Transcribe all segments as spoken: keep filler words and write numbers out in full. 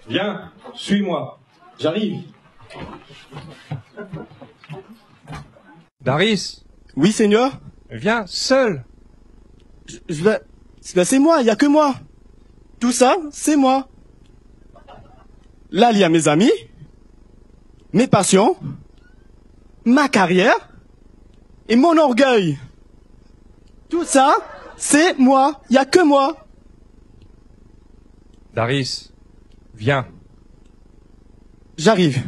Viens, suis-moi. J'arrive. Darius, Oui, Seigneur. viens seul. Je, je vais... Ben, c'est moi, il y a que moi. Tout ça, c'est moi. Là, il y a mes amis, mes passions, ma carrière et mon orgueil. Tout ça, c'est moi. Il y a que moi. Darius, viens. J'arrive.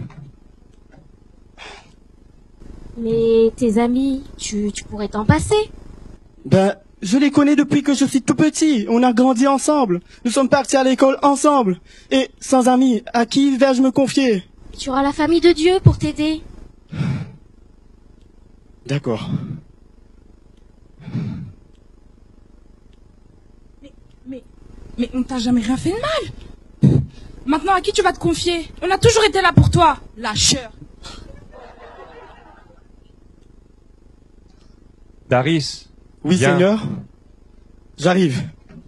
Mais tes amis, tu, tu pourrais t'en passer. Ben, je les connais depuis que je suis tout petit. On a grandi ensemble. Nous sommes partis à l'école ensemble. Et sans amis, à qui vais-je me confier? Tu auras la famille de Dieu pour t'aider. D'accord. Mais, mais, mais on t'a jamais rien fait de mal. Maintenant, à qui tu vas te confier? On a toujours été là pour toi, lâcheur. Darius, Oui, viens. Seigneur. J'arrive.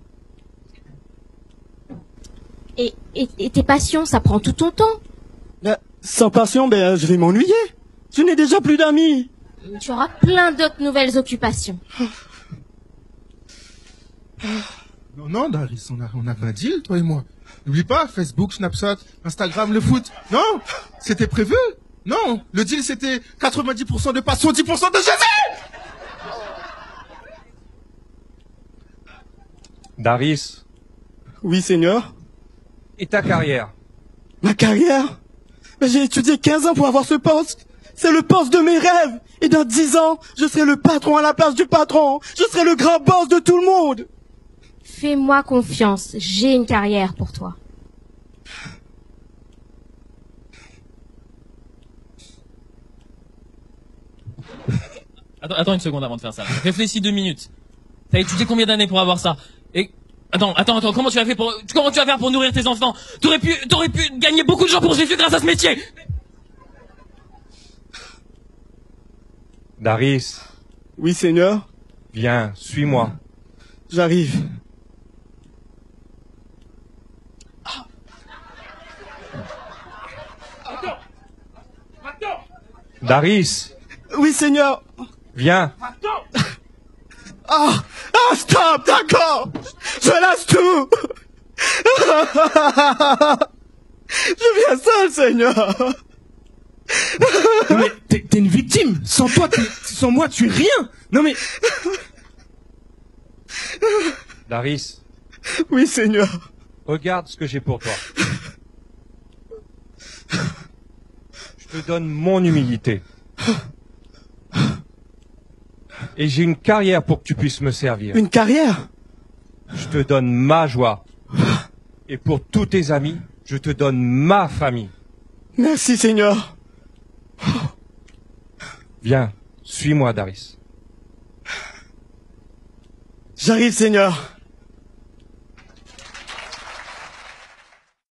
Et, et, et tes passions, ça prend tout ton temps. Ben, sans passion, ben, je vais m'ennuyer. Je n'ai déjà plus d'amis. Tu auras plein d'autres nouvelles occupations. Non, non, Darius, on, a, on avait un deal, toi et moi. N'oublie pas, Facebook, Snapchat, Instagram, le foot. Non, c'était prévu. Non, le deal c'était quatre-vingt-dix pour cent de passion, dix pour cent de Jésus. Darius, Oui, Seigneur. et ta carrière? Ma carrière? Ben, j'ai étudié quinze ans pour avoir ce poste. C'est le poste de mes rêves. Et dans dix ans, je serai le patron à la place du patron. Je serai le grand boss de tout le monde. Fais-moi confiance, j'ai une carrière pour toi. Attends, attends une seconde avant de faire ça. Réfléchis deux minutes. T'as étudié combien d'années pour avoir ça? Et attends, attends, attends. Comment tu vas faire pour comment tu vas faire pour nourrir tes enfants? T'aurais pu, t'aurais pu gagner beaucoup de gens pour Jésus grâce à ce métier. Darius, Oui, Seigneur. viens, suis-moi. J'arrive. Darius, Oui, Seigneur. viens. Ah, ah, stop, d'accord. Je laisse tout. Je viens seul, Seigneur. Non mais t'es, t'es une victime. Sans toi, t'es, sans moi, tu es rien. Non mais Darius, Oui, Seigneur. regarde ce que j'ai pour toi. Je te donne mon humilité. Et j'ai une carrière pour que tu puisses me servir. Une carrière? Je te donne ma joie. Et pour tous tes amis, je te donne ma famille. Merci, Seigneur. Viens, suis-moi, Darius. J'arrive, Seigneur.